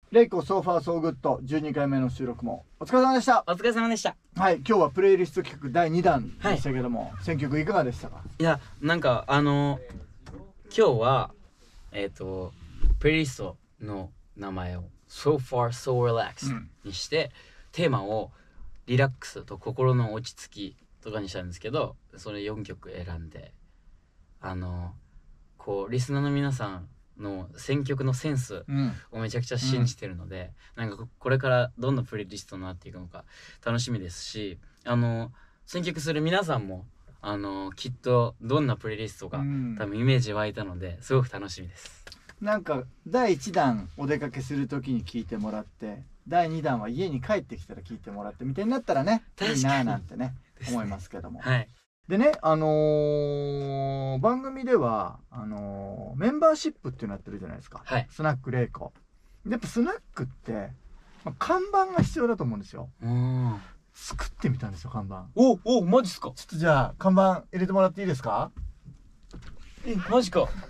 レイコソーファーソーグッド12回目の収録もお疲れ様でした。 お疲れ様でした。 はい、今日はプレイリスト企画第2弾でしたけども、選曲いかがでしたか？ いや、なんか今日はプレイリストの名前を So Far So Relaxed にして、テーマをリラックスと心の落ち着きとかにしたんですけど、それ4曲選んで、こうリスナーの皆さんの選曲のセンスをめちゃくちゃ信じてるので、なんかこれからどんなプレイリストになっていくのか楽しみですし、選曲する皆さんもきっとどんなプレイリストが多分イメージ湧いたので、すごく楽しみです。 なんか第1弾お出かけする時に聞いてもらって、第2弾は家に帰ってきたら聞いてもらってみたいになったらね、いいななんてね思いますけども。 はい。 でね、番組ではメンバーシップっていうのやってるじゃないですか、 はい、 スナックレイコ。やっぱスナックって、看板が必要だと思うんですよ。作ってみたんですよ、看板。 おマジっすか？ ちょっとじゃあ看板入れてもらっていいですか？ マジか。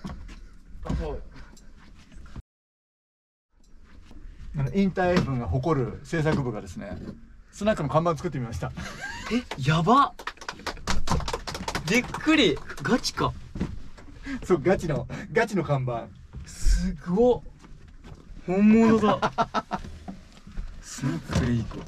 インター F が誇る制作部がですね、スナックの看板作ってみました。 やばっ、びっくり。ガチか。 そう、ガチの看板。 すごっ、本物だ。スナックレイコ。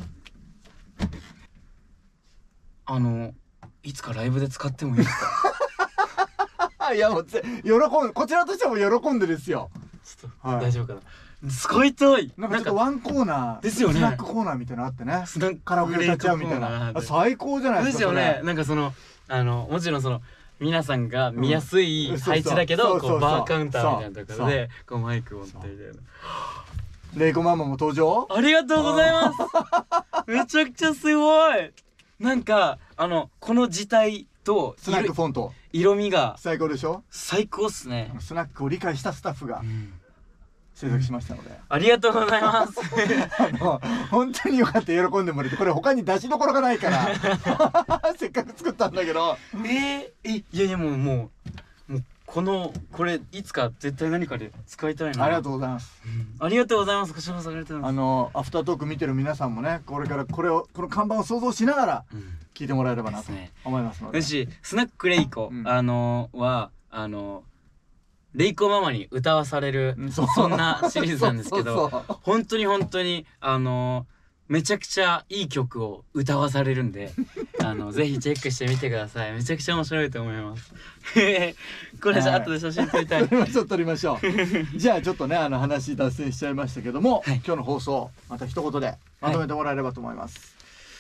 いつかライブで使ってもいいですか？ いや、もうこちらとしても喜んでですよ。 ちょっと、大丈夫かな。使いたい。 なんかちょっとワンコーナーですよね。スナックコーナーみたいなのあってね。カラオケ歌っちゃうみたいな。最高じゃないですか。 ですよね。なんかもちろん皆さんが見やすい配置だけど、こうバーカウンターみたいなところでこうマイクを持ってみたいな。 レイコママも登場。 ありがとうございます。めちゃくちゃすごい。なんかこの字体とスナックフォント、 色味が最高でしょ。 最高っすね。 スナックを理解したスタッフが制作しましたので、 ありがとうございます。 本当によかった、喜んでもらえて。これ他に出しどころがないからせっかく作ったんだけど。 いやもうこれいつか絶対何かで使いたいな。 ありがとうございます。 ありがとうございます。こちらこそありがとうございます。 アフタートーク見てる皆さんもね、これからこの看板を想像しながら聞いてもらえればなと思いますので。 よし、スナックレイコはレイコママに歌わされるそんなシリーズなんですけど、本当にめちゃくちゃいい曲を歌わされるんで、ぜひチェックしてみてください。めちゃくちゃ面白いと思います。これじゃあ後で写真撮りたい。 撮りましょう。じゃあちょっとね、話脱線しちゃいましたけども、今日の放送また一言でまとめてもらえればと思います。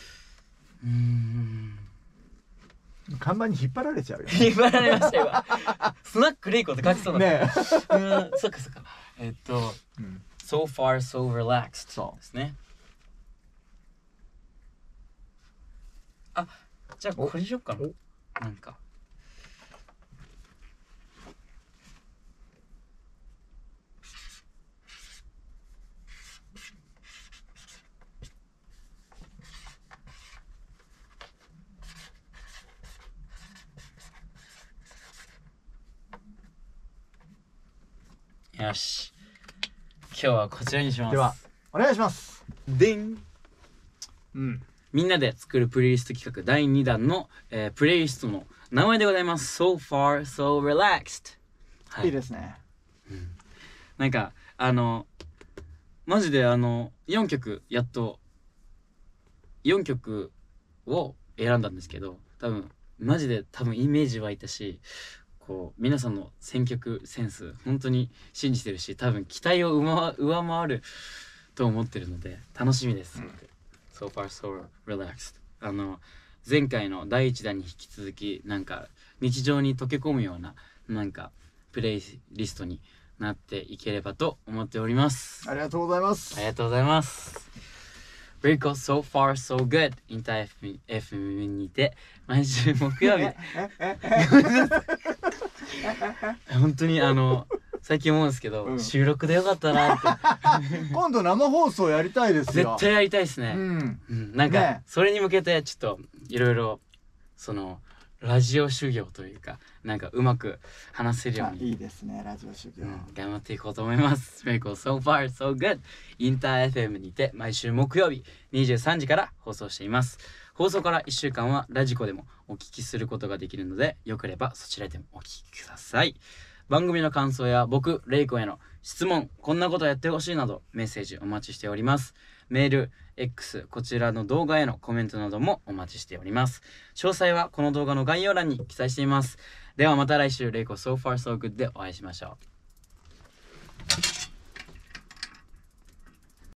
看板に引っ張られちゃうよ。 引っ張られましたよ。スナックレイコって書きそうだね。そっか。So far so relaxed ですね。じゃあこれにしよっかな。なんかよし、今日はこちらにします。 ではお願いします。 でん。みんなで作るプレイリスト企画第2弾の、プレイリストの名前でございます。So far so relaxed。 いいですね。 なんかマジで4曲やっと4曲を選んだんですけど、マジでイメージ湧いたし、こう皆さんの選曲センス本当に信じてるし、多分期待を上回ると思ってるので楽しみです。So far so relaxed。前回の第1弾に引き続き、なんか日常に溶け込むようななんかプレイリストになっていければと思っております。 ありがとうございます。 ありがとうございます。レイコ So far so good インター FM にて毎週木曜日本当に最近思うんですけど、収録でよかったなって今度生放送やりたいですよ。 絶対やりたいですね。なんかそれに向けてちょっといろいろラジオ修行というかなんかうまく話せるようにいいですねラジオ修行、 頑張っていこうと思います。メイコ So far so good インター FM にて毎週木曜日23時から放送しています。放送から1週間はラジコでもお聞きすることができるのでよければそちらでもお聞きください。番組の感想や僕レイコへの質問、こんなことやってほしいなどメッセージお待ちしております。メール、X、こちらの動画へのコメントなどもお待ちしております。詳細はこの動画の概要欄に記載しています。ではまた来週レイコ So far so good でお会いしましょう。